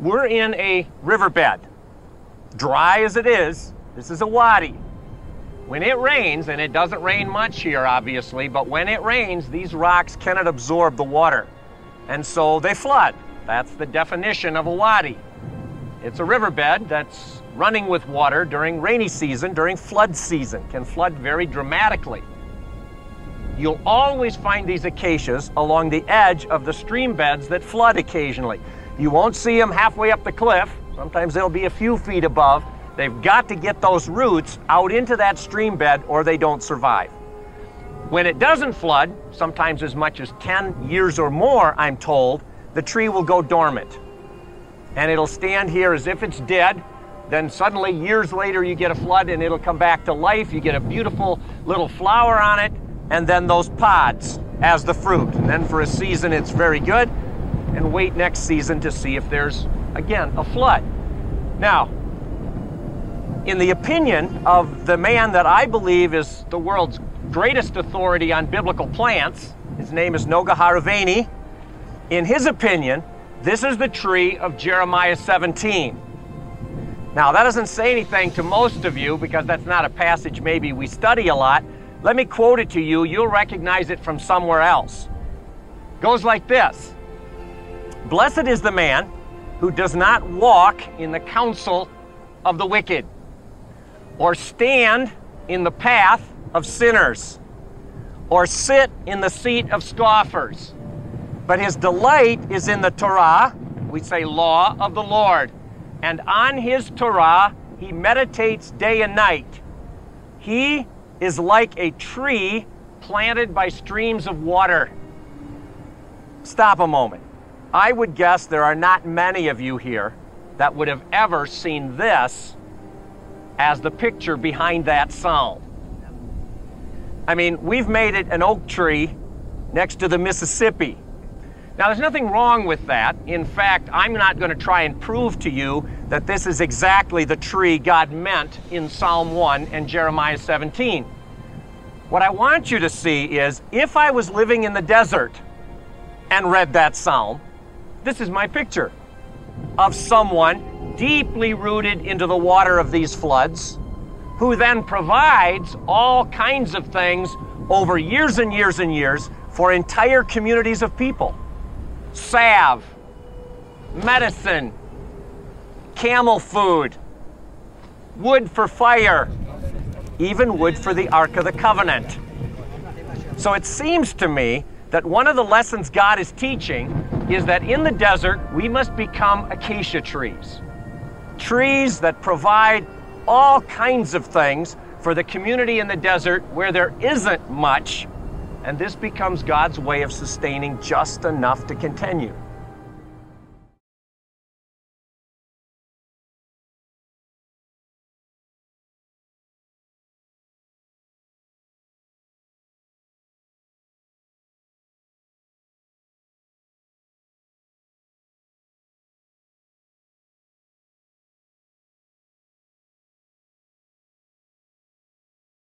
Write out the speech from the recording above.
we're in a riverbed. Dry as it is, this is a wadi. When it rains, and it doesn't rain much here obviously, but when it rains, these rocks cannot absorb the water. And so they flood. That's the definition of a wadi. It's a riverbed that's running with water during rainy season, during flood season, can flood very dramatically. You'll always find these acacias along the edge of the stream beds that flood occasionally. You won't see them halfway up the cliff. Sometimes they'll be a few feet above. They've got to get those roots out into that stream bed or they don't survive. When it doesn't flood, sometimes as much as 10 years or more, I'm told, the tree will go dormant. And it'll stand here as if it's dead. Then suddenly, years later, you get a flood and it'll come back to life. You get a beautiful little flower on it, and then those pods as the fruit. And then for a season, it's very good. And wait next season to see if there's, again, a flood. Now, in the opinion of the man that I believe is the world's greatest authority on biblical plants, his name is Noga Haravani, in his opinion, this is the tree of Jeremiah 17. Now, that doesn't say anything to most of you because that's not a passage maybe we study a lot. Let me quote it to you. You'll recognize it from somewhere else. It goes like this. Blessed is the man who does not walk in the counsel of the wicked, or stand in the path of sinners, or sit in the seat of scoffers. But his delight is in the Torah, we say law of the Lord. And on his Torah, he meditates day and night. He is like a tree planted by streams of water. Stop a moment. I would guess there are not many of you here that would have ever seen this as the picture behind that psalm. I mean, we've made it an oak tree next to the Mississippi. Now, there's nothing wrong with that. In fact, I'm not going to try and prove to you that this is exactly the tree God meant in Psalm 1 and Jeremiah 17. What I want you to see is, if I was living in the desert and read that psalm, this is my picture of someone deeply rooted into the water of these floods, who then provides all kinds of things over years and years and years for entire communities of people. Salve, medicine, camel food, wood for fire, even wood for the Ark of the Covenant. So it seems to me that one of the lessons God is teaching is that in the desert, we must become acacia trees. Trees that provide all kinds of things for the community in the desert where there isn't much, and this becomes God's way of sustaining just enough to continue.